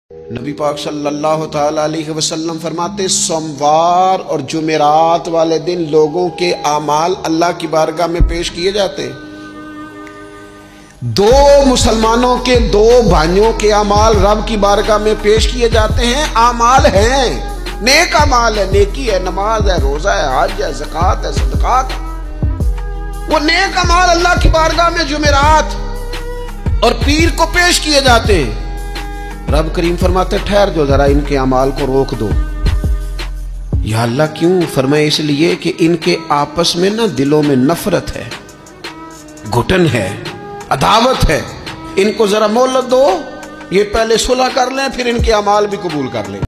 नबी पाक सल्लल्लाहु ताला अलैहि वसल्लम फरमाते, सोमवार और जुमेरात वाले दिन लोगों के आमाल अल्लाह की बारगाह में पेश किए जाते हैं। दो मुसलमानों के दो भाइयों के आमाल रब की बारगाह में पेश किए जाते हैं। आमाल हैं, नेक अमाल है, नेकी है, नमाज है, रोजा है, हज है, ज़कात है, सदकात। वो नेक अमाल अल्लाह की बारगाह में जुमेरात और पीर को पेश किए जाते हैं। रब करीम फरमाते, ठहर जो जरा, इनके अमाल को रोक दो। या अल्लाह क्यों? फरमाए इसलिए कि इनके आपस में ना दिलों में नफरत है, घुटन है, अदावत है। इनको जरा मोहलत दो, ये पहले सुलह कर लें, फिर इनके अमाल भी कबूल कर लें।